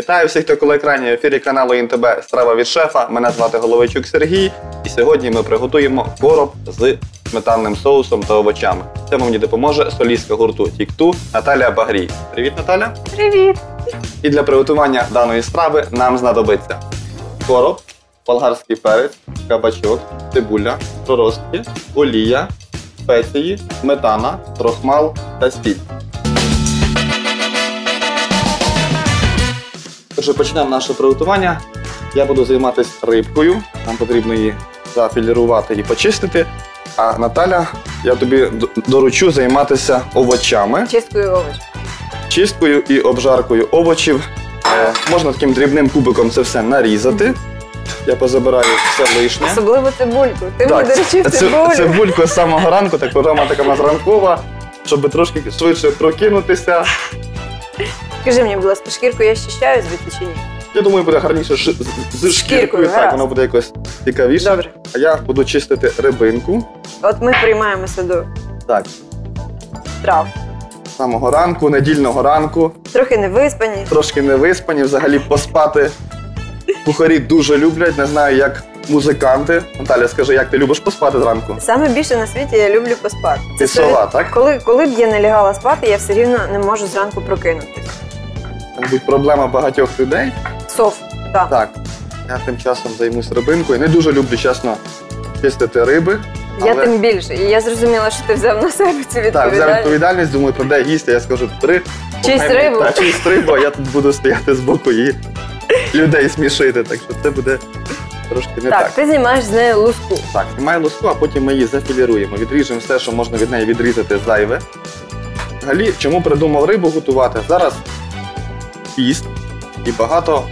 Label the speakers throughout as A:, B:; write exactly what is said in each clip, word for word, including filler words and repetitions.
A: Вітаю всіх, хто коло екрані, в ефірі каналу ІНТБ «Страва від шефа». Мене звати Головайчук Сергій. І сьогодні ми приготуємо короб з сметанним соусом та овочами. В цьому мені допоможе солістка гурту Тік-Ту Наталія Багрій. Привіт, Наталя!
B: Привіт!
A: І для приготування даної страви нам знадобиться короб, болгарський перець, кабачок, цибуля, проростки, олія, спеції, сметана, крохмал та сіль. Отже, почнемо наше приготування. Я буду займатися рибкою. Нам потрібно її зафілірувати і почистити. А Наталя, я тобі доручу займатися овочами.
B: Чисткою овочів.
A: Чисткою і обжаркою овочів. Е, можна таким дрібним кубиком це все нарізати. Я позабираю все лишнє.
B: Особливо цибульку. Ти
A: так,
B: мені доручив цибулю.
A: Цибульку з самого ранку, так програма така у нас ранкова, щоб трошки швидше прокинутися.
B: Скажи мені, будь ласка, шкірку я щищаю звідти чи ні?
A: Я думаю, буде гарніше ш... з шкіркою, так,
B: гаразд.
A: воно буде якось цікавіше.
B: Добре.
A: А я буду чистити рибинку.
B: От ми приймаємося до
A: Так,
B: трав.
A: з самого ранку, недільного ранку.
B: Трохи не виспані.
A: Трошки не виспані, взагалі поспати. Кухарі дуже люблять, не знаю, як музиканти. Наталя, скажи, як ти любиш поспати зранку?
B: Саме більше на світі я люблю поспати.
A: Ти сова, так?
B: Коли, коли б я не лягала спати, я все рівно не можу зранку прокинутися.
A: Це, мабуть, проблема багатьох людей.
B: Сов, так.
A: Так, я тим часом займусь рибинкою. Не дуже люблю, чесно, чистити риби.
B: Я
A: але...
B: тим більше. І я зрозуміла, що ти взяв на себе цю
A: Так,
B: відповідальність.
A: взяв відповідальність, думаю, про де їсти, я скажу три.
B: Чисть рибу.
A: Так, чисть рибу, а я тут буду стояти збоку і людей смішити, так що це буде трошки не так.
B: Так, ти знімаєш з нею луску.
A: Так, знімаю луску, а потім ми її зафіліруємо. Відріжемо все, що можна від неї відрізати зайве. Взагалі, чому придумав рибу готувати? Зараз піст, і багато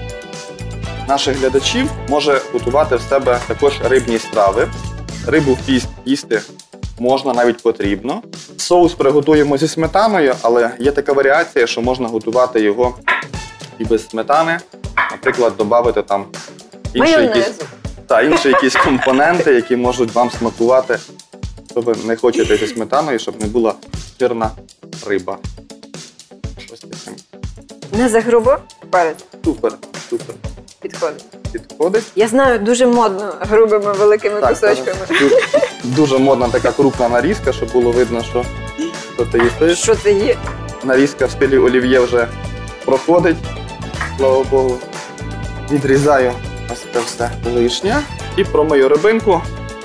A: наших глядачів може готувати в себе також рибні страви. Рибу в піст їсти можна, навіть потрібно. Соус приготуємо зі сметаною, але є така варіація, що можна готувати його і без сметани. Наприклад, додати там інші якісь, та, інші якісь компоненти, які можуть вам смакувати, що ви не хочете зі сметаною, щоб не була жирна риба. Ось таким.
B: Не загрубо? Перець.
A: Супер, супер.
B: Підходить.
A: Підходить.
B: Я знаю, дуже модно грубими великими
A: Так,
B: кусочками.
A: дуже, дуже модна така крупна нарізка, щоб було видно, що, що ти їсиш.
B: Що це є?
A: Нарізка в стилі олів'є вже проходить, слава Богу. Відрізаю ось це все лишнє і промию рибинку.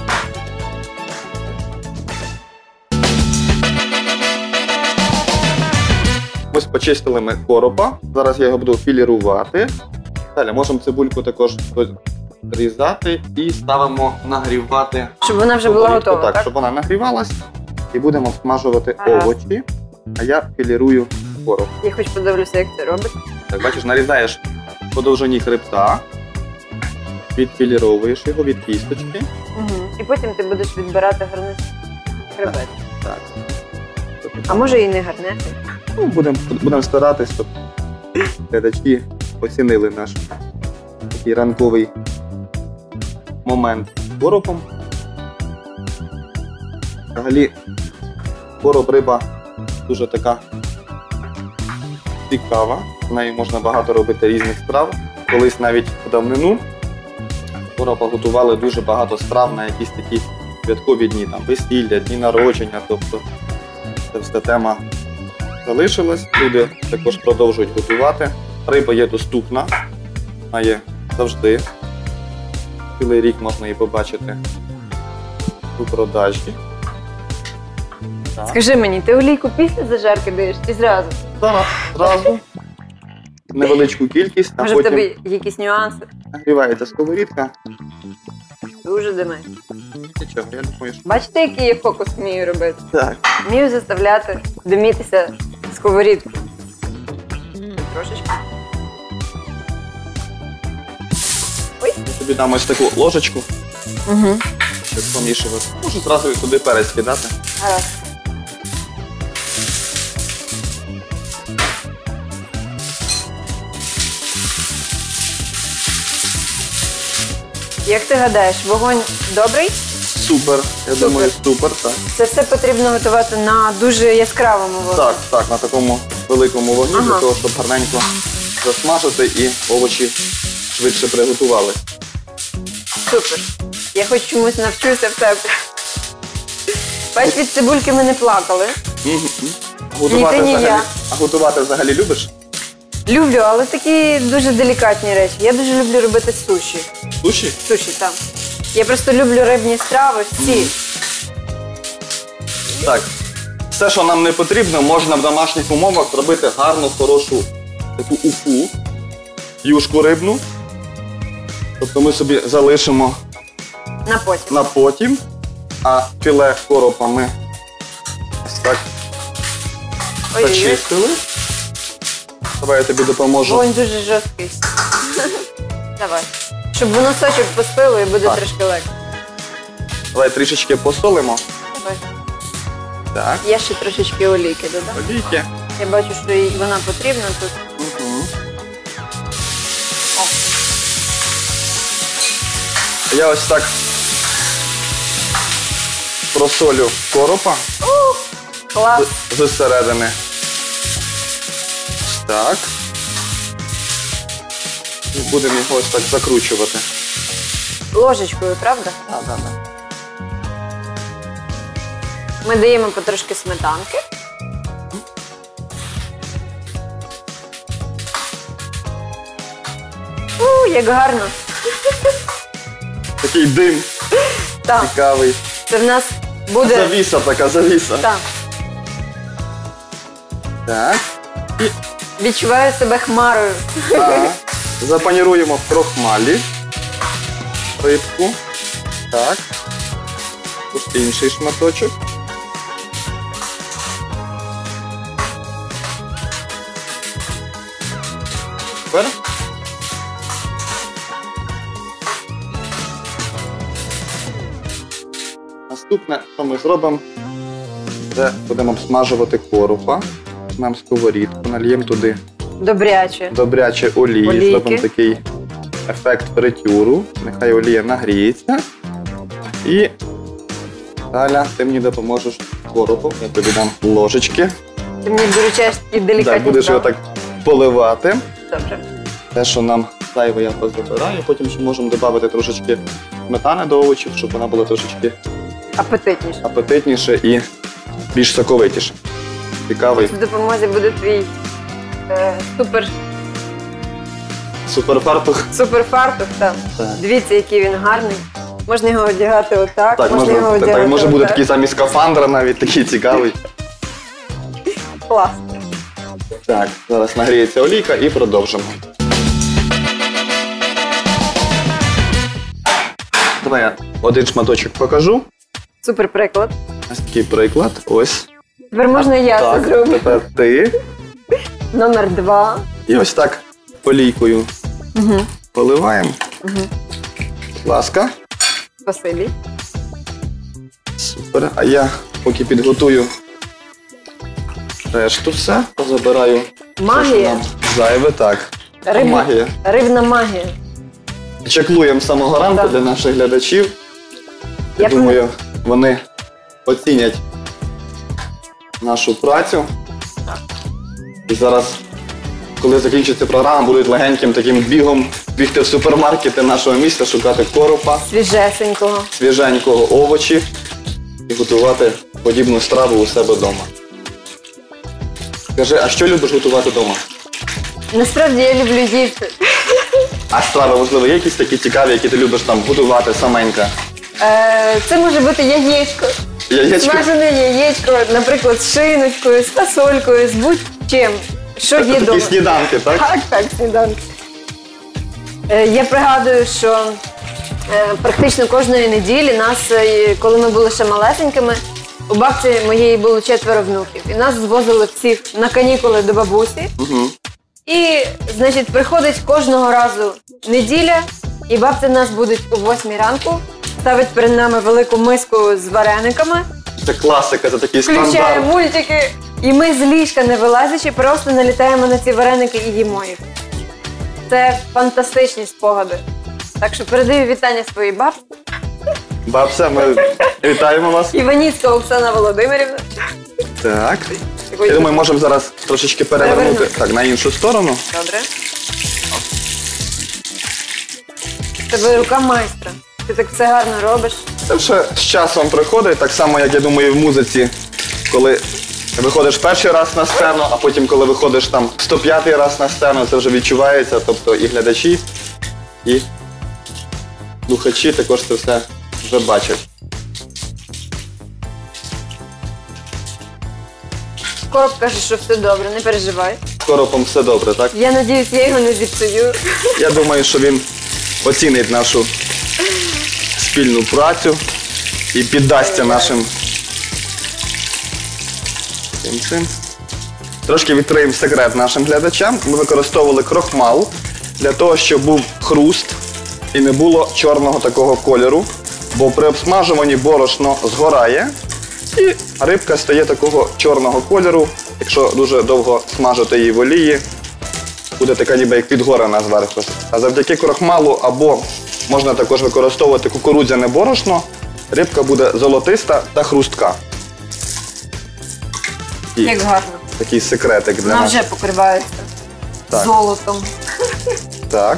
A: Ось почистили ми коропа. Зараз я його буду філірувати. Далі можемо цибульку також різати і ставимо нагрівати.
B: Щоб вона вже була готова,
A: так?
B: так?
A: Щоб вона нагрівалась. І будемо смажувати
B: Ага.
A: овочі. А я філірую короб.
B: Я хоч подивлюся, як це робить.
A: Так, бачиш, нарізаєш по довжині хребта, відфіліровуєш його від кісточки.
B: Угу. І потім ти будеш відбирати гарний хребет.
A: Так.
B: А може і не гарнети.
A: Ну, будемо будем старатись, щоб глядачі оцінили наш такий ранковий момент з коропом. Взагалі, короб риба дуже така цікава. З нею можна багато робити різних страв. Колись навіть в давнину короба готували дуже багато страв на якісь такі святкові дні, там весілля, дні народження, тобто це вся тема залишилась. Люди також продовжують готувати. Риба є доступна, вона є завжди. Цілий рік можна її побачити у продажі. Так.
B: Скажи мені, ти олійку після зажарки даєш чи зразу?
A: Зараз, зразу. Невеличку кількість, а
B: Може в
A: потім
B: тебе якісь нюанси?
A: нагрівається сковорідка.
B: Дуже диме.
A: Нічого, я думаю, що...
B: Бачите, який я фокус вмію робити?
A: Так.
B: Вмію заставляти димітися сковорідку. Трошечки. Ой.
A: Я тобі дам ось таку ложечку,
B: Угу.
A: щоб помішувати. Можу зразу туди перець кидати.
B: Гаразд. Як ти гадаєш, вогонь добрий?
A: Супер, я
B: Супер.
A: думаю, супер, так.
B: Це все потрібно готувати на дуже яскравому вогні.
A: Так, так, на такому великому вогні,
B: Ага.
A: для того, щоб гарненько засмажити і овочі швидше приготували.
B: Супер. Я хоч чомусь навчуся в тебе. Бач, від цибульки ми не плакали.
A: Мгм. Готувати
B: Ні ти, ні
A: взагалі,
B: я.
A: а готувати взагалі любиш?
B: Люблю, але такі дуже делікатні речі. Я дуже люблю робити суші.
A: Суші?
B: Суші там. Я просто люблю рибні страви всі.
A: Так. Все, що нам не потрібно, можна в домашніх умовах зробити гарну, хорошу таку уфу, юшку рибну. Тобто ми собі залишимо
B: На потім.
A: на потім, а філе коропа ми ось так
B: Ой-ой-ой.
A: зачистили. Давай я тобі допоможу.
B: Вогонь дуже жорсткий. Давай. Щоб воно сочок пустило і буде
A: Так.
B: трошки легше.
A: Давай трішечки посолимо.
B: Давай.
A: Так,
B: Я ще трошечки олійки додам.
A: олійки.
B: Я бачу, що їй вона потрібна тут.
A: Угу.
B: О.
A: Я ось так просолю коропа
B: Клас.
A: з- зсередини. Ось так. І будемо його ось так закручувати.
B: Ложечкою, правда?
A: Так, так, так.
B: Ми даємо потрошки сметанки. У, як гарно.
A: Такий дим
B: Так,
A: цікавий.
B: це в нас буде.
A: Завіса така, завіса.
B: Так.
A: Так. І
B: Відчуваю себе хмарою.
A: так. Запаніруємо в крохмалі рибку. Так. Ось інший шматочок. Тепер наступне, що ми зробимо, це будемо обсмажувати коропа. Нам сковорідку, нальємо туди
B: Добряче.
A: добряче олії,
B: Олійки.
A: зробимо такий ефект фритюру. Нехай олія нагріється. І Таля, ти мені допоможеш коропом. Я тобі дам ложечки.
B: Ти мені доручаєш такі делікатні
A: Так, будеш його
B: справи.
A: так поливати.
B: Добре.
A: Те, що нам зайве, я позабираю. Потім ще можемо додати трошечки сметани до овочів, щоб вона була трошечки
B: Апетитніше.
A: апетитніше і більш соковитіше. Цікавий
B: В допомозі буде твій е, супер,
A: суперфартух.
B: суперфартух. Там.
A: Так.
B: Дивіться, який він гарний. Можна його одягати отак,
A: Так,
B: можна, його
A: можна,
B: одягати
A: так, може бути
B: отак.
A: такий самий скафандр навіть, такий цікавий.
B: Клас.
A: Так, зараз нагріється олійка і продовжимо. Давай я один шматочок покажу.
B: Супер приклад.
A: Ось такий приклад. Ось.
B: Тепер можна я це
A: Так,
B: зроблю.
A: тепер ти.
B: Номер два.
A: І ось так олійкою
B: Угу.
A: поливаємо.
B: Угу.
A: Будь ласка.
B: Спасибі.
A: Супер. А я поки підготую решту все, позабираю.
B: Магія.
A: Те, що нам зайве, так.
B: Риб-
A: Магія.
B: Рибна магія.
A: Чеклуємо з самого ранку
B: Так.
A: для наших глядачів. Я
B: Як
A: думаю, вони оцінять нашу працю. І зараз, коли закінчиться програма, будуть легеньким таким бігом бігти в супермаркети нашого міста, шукати коропа,
B: Свіжесенького.
A: свіженького овочі і готувати подібну страву у себе вдома. Скажи, а що любиш готувати вдома?
B: Насправді я люблю їсти.
A: А страви, можливо, є якісь такі цікаві, які ти любиш там готувати саменька?
B: Е, це може бути яєчко.
A: Яєчко?
B: Смажене яєчко, наприклад, з шиночкою, з фасолькою, з будь-чим. Що є
A: Такі
B: вдома.
A: сніданки, так?
B: Так, так, сніданки. Е, Я пригадую, що е, практично кожної неділі нас, е, коли ми були ще малесенькими, у бабці моєї було четверо внуків. І нас звозили всіх на канікули до бабусі.
A: Угу.
B: І, значить, приходить кожного разу неділя, і бабця нас будуть о восьмій ранку, ставить перед нами велику миску з варениками,
A: Це класика, це такий
B: включає
A: стандарт.
B: мультики, і ми з ліжка не вилазячи, просто налітаємо на ці вареники і їмо їх. Це фантастичні спогади. Так що передаю вітання своїй бабці.
A: Бабця, ми вітаємо вас.
B: Іваніцька Оксана Володимирівна.
A: Так. Я думаю, можемо зараз трошечки перевернути
B: Перевернути.
A: так, на іншу сторону.
B: Добре. тебе рука майстра. Ти так все гарно робиш.
A: Це вже з часом приходить, так само, як я думаю, в музиці, коли виходиш перший раз на сцену, а потім, коли виходиш там сто п'ятий раз на сцену, це вже відчувається, тобто і глядачі, і слухачі також це все вже бачать.
B: Короб каже, що все добре, не переживай.
A: З коропом все добре, так?
B: Я надіюсь, я його не зіпсую.
A: Я думаю, що він оцінить нашу спільну працю і піддасться нашим цим цим. Трошки відкриємо секрет нашим глядачам. Ми використовували крохмал для того, щоб був хруст і не було чорного такого кольору, бо при обсмажуванні борошно згорає і рибка стає такого чорного кольору. Якщо дуже довго смажити її в олії, буде така ніби як підгорена зверху. А завдяки крохмалу або можна також використовувати кукурудзяне борошно, рибка буде золотиста та хрустка. І
B: Як гарно.
A: такий секретик для
B: Вона
A: нас.
B: вже покривається
A: Так.
B: золотом.
A: Так.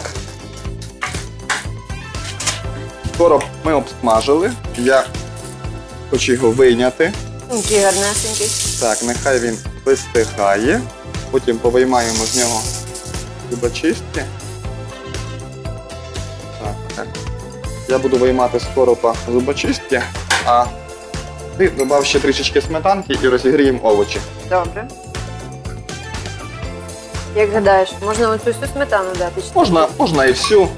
A: Короб ми обсмажили. Я хочу його вийняти.
B: Який гарнесенький.
A: Так, нехай він вистигає. Потім повиймаємо з нього зубочистки. Так, так. Я буду виймати з коропа зубочистки, а ти додав ще трішечки сметанки і розігріємо овочі.
B: Добре. Як гадаєш, можна оцю всю сметану дати? чи
A: Можна, можна і всю.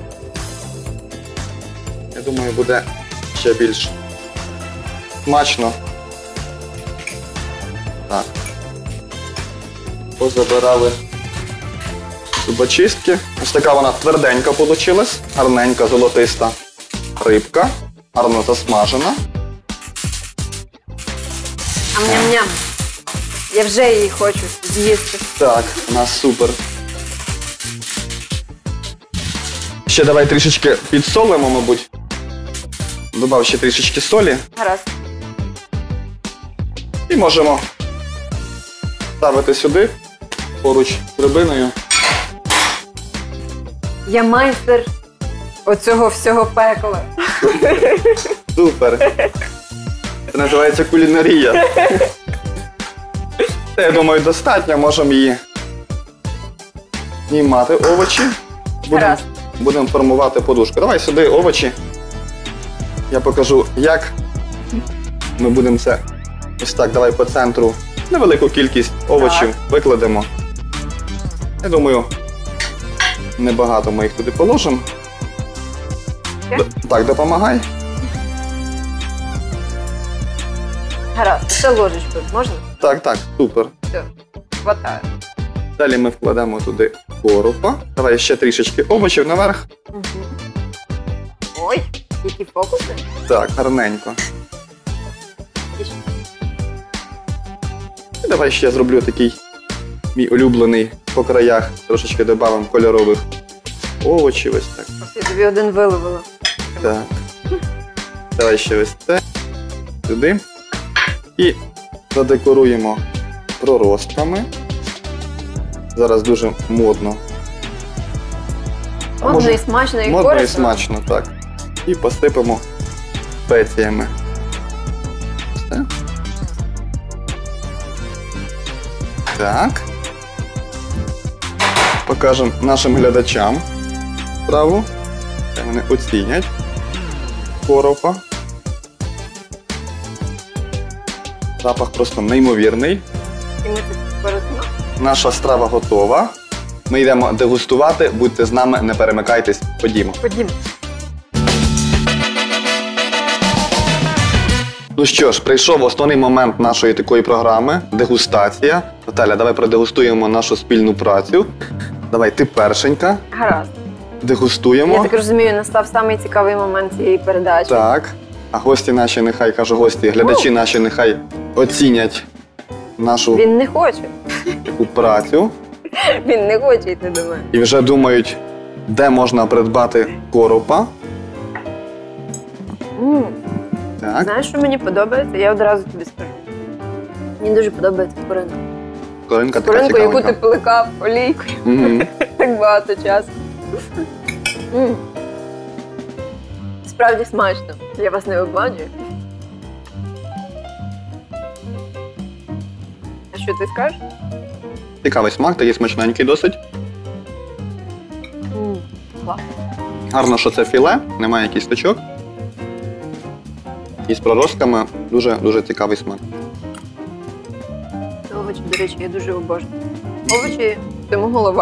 A: Я думаю, буде ще більш смачно. Так. Позабирали зубочистки. Ось така вона тверденька вийшла, гарненька, золотиста рибка, гарно засмажена.
B: Ам-ням-ням. Я вже її хочу з'їсти.
A: Так, у нас супер. Ще давай трішечки підсолимо, мабуть. Добав ще трішечки солі.
B: Гаразд.
A: І можемо ставити сюди, поруч з рибиною.
B: Я майстер оцього всього пекла.
A: Супер. Це називається кулінарія. Це, я думаю, достатньо. Можемо її знімати овочі. Будемо,
B: Гаразд.
A: будемо формувати подушку. Давай сюди овочі. Я покажу, як ми будемо це ось так, давай по центру. Невелику кількість овочів
B: Так.
A: викладемо. Я думаю, небагато ми їх туди положимо.
B: Окей.
A: Д- Так, допомагай.
B: Гаразд. Ще ложечкою можна?
A: Так, так, супер.
B: Все. Хватає.
A: Далі ми вкладемо туди коропа. Давай ще трішечки овочів наверх.
B: Угу. Ой, які фокуси.
A: Так, гарненько.
B: І ще.
A: І давай ще зроблю такий мій улюблений по краях. Трошечки додамо кольорових овочів. Ось так.
B: Ось я тобі один виловила.
A: Так. Давай ще ось це. Сюди. І задекоруємо проростками. Зараз дуже модно. А
B: Модно
A: може,
B: і смачно, і
A: Модно і
B: корисно.
A: смачно, так. І посипемо спеціями. Все. Так. Покажемо нашим глядачам страву. Хай вони оцінять коропа. Запах просто неймовірний.
B: І ми тут перетно.
A: Наша страва готова. Ми йдемо дегустувати. Будьте з нами, не перемикайтесь. Ходімо.
B: Ходімо.
A: Ну що ж, прийшов основний момент нашої такої програми – дегустація. Наталя, давай продегустуємо нашу спільну працю. Давай, ти першенька.
B: Гаразд.
A: Дегустуємо.
B: Я так розумію, настав самий цікавий момент цієї передачі.
A: Так. А гості наші нехай, кажу гості, глядачі наші нехай оцінять нашу
B: Він не хоче.
A: таку працю.
B: Він не хоче йти до мене.
A: І вже думають, де можна придбати коропа.
B: М,
A: Так.
B: Знаєш, що мені подобається? Я одразу тобі скажу. Мені дуже подобається скоринка.
A: Скоринка така
B: Скоринку, яку ти
A: цікавенька.
B: плекав олійкою
A: Мгм.
B: так багато часу. М, справді смачно. Я вас не обманюю. А що ти скажеш?
A: Цікавий смак, такий смачненький досить.
B: М, Клас.
A: Гарно, що це філе, немає кісточок. І з проростками дуже, дуже цікавий смак.
B: Овочі, до речі, я дуже обожнюю. Овочі – тому голова.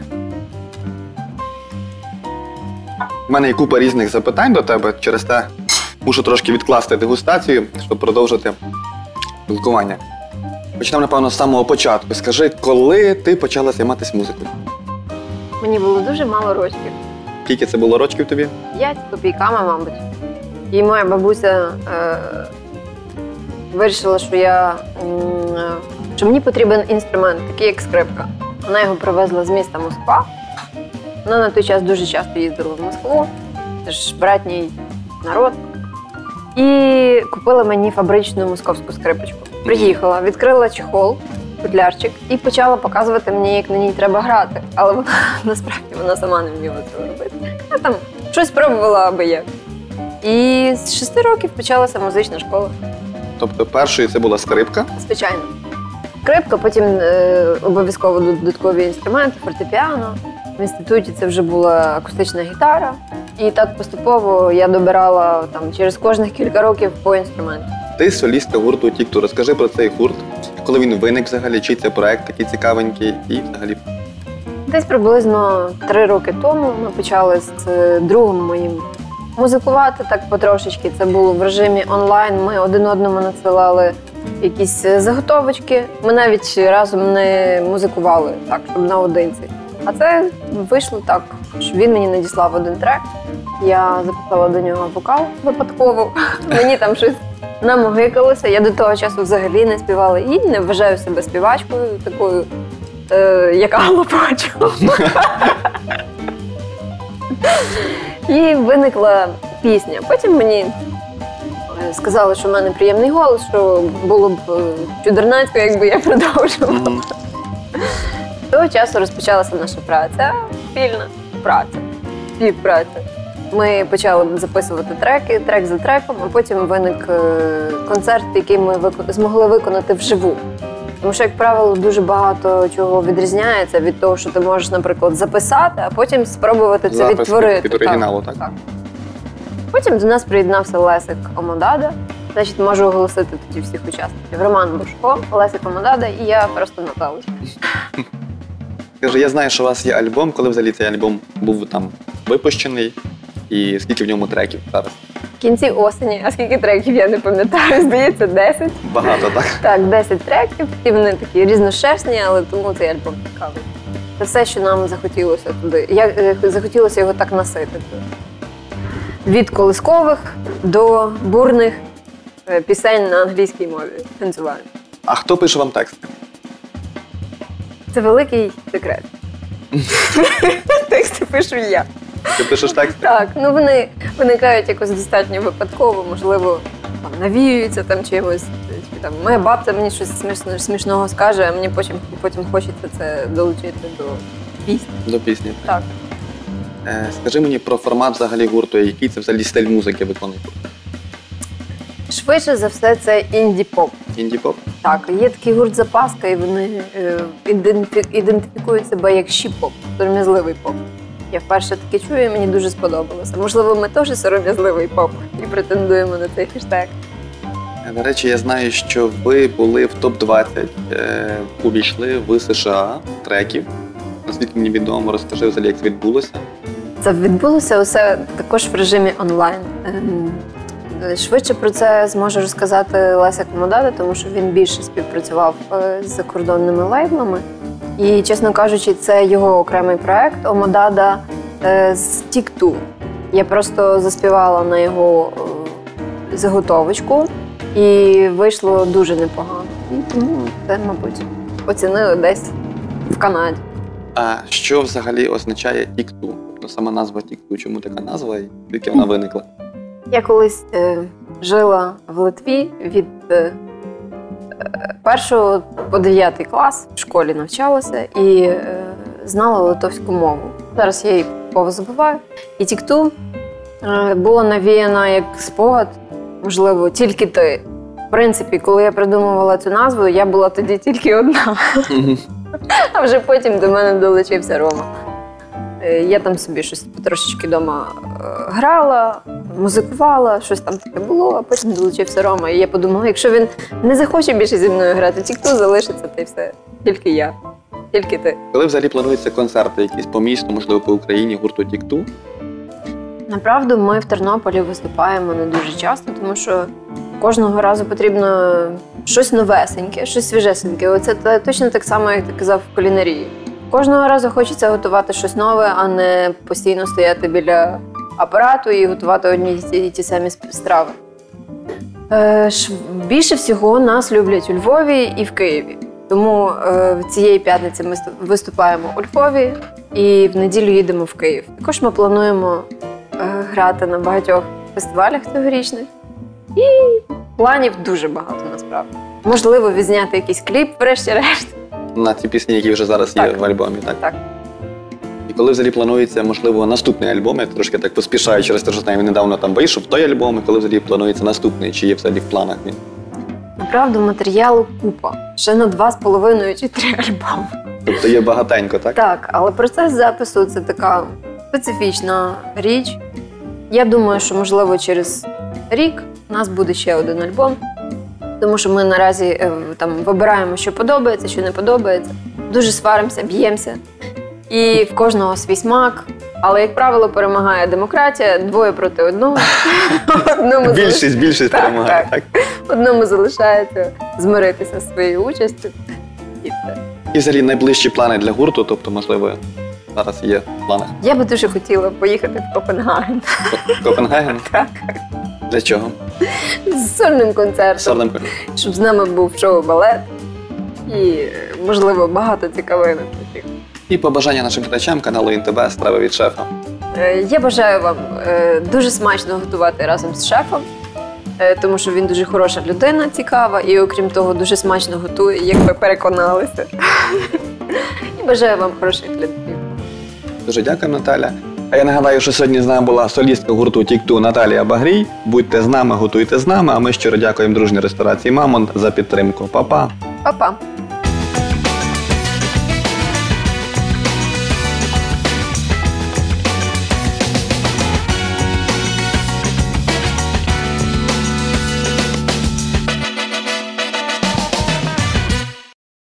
A: У мене є купа різних запитань до тебе, через те мушу трошки відкласти дегустацію, щоб продовжити спілкування. Почнемо, напевно, з самого початку. Скажи, коли ти почала займатися музикою?
B: Мені було дуже мало років.
A: Скільки це було рочків тобі?
B: П'ять з копійками, мабуть. І моя бабуся е, вирішила, що я м, е, що мені потрібен інструмент, такий як скрипка. Вона його привезла з міста Москва. Вона на той час дуже часто їздила в Москву. Це ж братній народ. І купила мені фабричну московську скрипочку. Приїхала, відкрила чехол, футлярчик і почала показувати мені, як на ній треба грати. Але вона насправді вона сама не вміла цього робити. Я там щось пробувала аби як. І з шести років почалася музична школа.
A: Тобто першою це була скрипка.
B: Звичайно. Скрипка, потім е, обов'язково додаткові інструменти, фортепіано. В інституті це вже була акустична гітара. І так поступово я добирала там, через кожних кілька років по інструменту.
A: Ти солістка гурту Тік-Ту. Розкажи про цей гурт, коли він виник взагалі, чий це проект такий цікавенький і взагалі.
B: Десь приблизно три роки тому ми почали з е, другом моїм музикувати так потрошечки. Це було в режимі онлайн. Ми один одному надсилали якісь заготовочки. Ми навіть разом не музикували так, щоб наодинці. А це вийшло так, що він мені надіслав один трек. Я записала до нього вокал випадково. Мені там щось намогикалося. Я до того часу взагалі не співала і не вважаю себе співачкою такою, е, яка лопоче. І виникла пісня. Потім мені сказали, що в мене приємний голос, що було б чудернацько, якби я продовжувала.
A: Мгм.
B: З того часу розпочалася наша праця, спільна праця, співпраця. Ми почали записувати треки, трек за треком, а потім виник е, концерт, який ми вико- змогли виконати вживу. Тому що, як правило, дуже багато чого відрізняється від того, що ти можеш, наприклад, записати, а потім спробувати це
A: Запис
B: відтворити.
A: від оригіналу, так?
B: так. Потім до нас приєднався Лесик Омодада. Значить, можу оголосити тоді всіх учасників. Роман Бушко, Лесик Омодада і я просто Наталочка.
A: Скажи, я знаю, що у вас є альбом, коли взагалі цей альбом був там випущений, і скільки в ньому треків зараз?
B: В кінці осені, а скільки треків я не пам'ятаю, здається, десять.
A: Багато, так?
B: Так, десять треків, і вони такі різношерстні, але тому цей альбом цікавий. Це все, що нам захотілося туди. Я, е, захотілося його так наситити. Від колискових до бурних е, пісень на англійській мові, танцювальних.
A: А хто пише вам тексти?
B: Це великий секрет. Тексти пишу я.
A: Ти пишеш тексти?
B: Так, ну вони виникають якось достатньо випадково, можливо, там навіюються там чимось. Чи, там, моя бабця мені щось смішно, смішного скаже, а мені потім, потім хочеться це долучити до пісні.
A: До пісні.
B: Так.
A: Е, скажи мені про формат взагалі гурту, який це взагалі стиль музики виконує?
B: Швидше за все, це інді-поп.
A: Інді-поп?
B: Так, є такий гурт Запаска, і вони е, ідентифі- ідентифікують себе як шіп-поп, сором'язливий поп. Я вперше таке чую, і мені дуже сподобалося. Можливо, ми теж сором'язливий поп і претендуємо на цей хештег.
A: Е, До речі, я знаю, що ви були в топ двадцять, е, увійшли в США треків. Наскільки мені відомо, розкажи взагалі, як це відбулося.
B: Це відбулося усе також в режимі онлайн. Ем, Швидше про це зможе розказати Лесик Омодада, тому що він більше співпрацював е, з закордонними лейблами. І, чесно кажучи, це його окремий проект Омодада е, з Тік-Ту. Я просто заспівала на його е, заготовочку і вийшло дуже непогано. І тому це, мабуть, оцінили десь в Канаді.
A: А що взагалі означає Тік-Ту? Тобто сама назва Тік-Ту, чому така назва і звідки вона виникла?
B: Я колись е, жила в Литві від е, першого по дев'ятий клас в школі навчалася і е, знала литовську мову. Зараз я її позабуваю. І Тік-Ту Е, Було навіяно як спогад, можливо, тільки ти. В принципі, коли я придумувала цю назву, я була тоді тільки одна. А вже потім до мене долучився Рома. Е, Я там собі щось потрошечки вдома грала, музикувала, щось там таке було, а потім долучився Рома. І я подумала, якщо він не захоче більше зі мною грати, тільки хто залишиться, та й все. Тільки я, тільки ти.
A: Коли взагалі плануються концерти якісь по місту, можливо, по Україні, гурту Тік-Ту?
B: Направду, ми в Тернополі виступаємо не дуже часто, тому що кожного разу потрібно щось новесеньке, щось свіжесеньке. Оце та- точно так само, як ти казав, в кулінарії. Кожного разу хочеться готувати щось нове, а не постійно стояти біля апарату і готувати одні й ті, й ті самі сп- страви. Е, ш- більше всього нас люблять у Львові і в Києві. Тому е, цієї п'ятниці ми ст- виступаємо у Львові і в неділю їдемо в Київ. Також ми плануємо е, грати на багатьох фестивалях цьогорічних. І планів дуже багато насправді. Можливо, відзняти якийсь кліп, врешті-решт.
A: На ці пісні, які вже зараз є
B: Так.
A: в альбомі, так?
B: Так.
A: І коли взагалі планується, можливо, наступний альбом, я трошки так поспішаю через те, що знаю, він недавно там вийшов той альбом, і коли взагалі планується наступний, чи є взагалі в планах він?
B: Направду, матеріалу купа. Ще на два з половиною чи три альбоми.
A: Тобто є багатенько, так?
B: Так, але процес запису це така специфічна річ. Я думаю, що можливо через рік у нас буде ще один альбом, тому що ми наразі е, там вибираємо, що подобається, що не подобається. Дуже сваримося, б'ємося. І в кожного свій смак. Але, як правило, перемагає демократія, двоє проти одного. Одному
A: Більшість, більшість
B: Так,
A: перемагає, так?
B: Одному залишається змиритися з своєю участю. І все.
A: І взагалі найближчі плани для гурту, тобто, можливо, зараз є в планах.
B: Я би дуже хотіла поїхати в Копенгаген.
A: Ко- Копенгаген?
B: Так.
A: Для чого?
B: З сольним концертом,
A: Сорним.
B: щоб з нами був шоу-балет і, можливо, багато цікавинок. таких.
A: І побажання нашим глядачам каналу ІНТБ «Страви від шефа».
B: Е, Я бажаю вам е, дуже смачно готувати разом з шефом, е, тому що він дуже хороша людина, цікава, і, окрім того, дуже смачно готує, як ви переконалися. І бажаю вам хороших глядачів.
A: Дуже дякуємо, Наталя. А я нагадаю, що сьогодні з нами була солістка гурту Тік-Ту Наталія Багрій. Будьте з нами, готуйте з нами, а ми щиро дякуємо дружній ресторації «Мамонт» за підтримку. Па-па!
B: Па-па!